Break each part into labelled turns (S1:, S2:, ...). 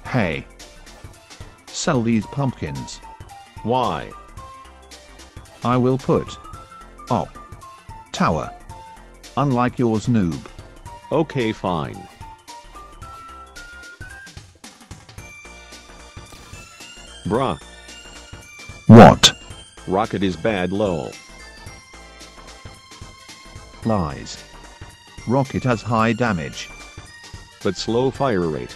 S1: Hey. Sell these pumpkins.
S2: Why?
S1: I will put up tower. Unlike yours, noob.
S2: Okay, fine. Bruh.
S1: What?
S2: Rocket is bad lol.
S1: Lies. Rocket has high damage.
S2: But slow fire rate.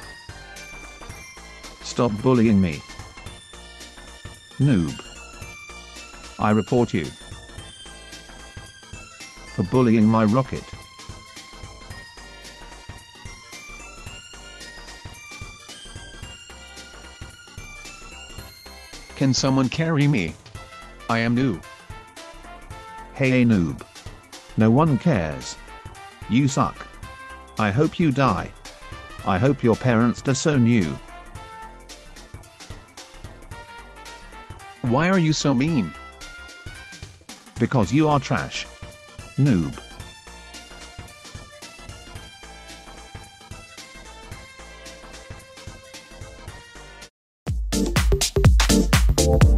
S1: Stop bullying me. Noob. I report you for bullying my rocket.
S3: Can someone carry me? I am new.
S1: Hey noob. No one cares. You suck. I hope you die. I hope your parents disown you.
S3: Why are you so mean?
S1: Because you are trash. Noob.
S4: You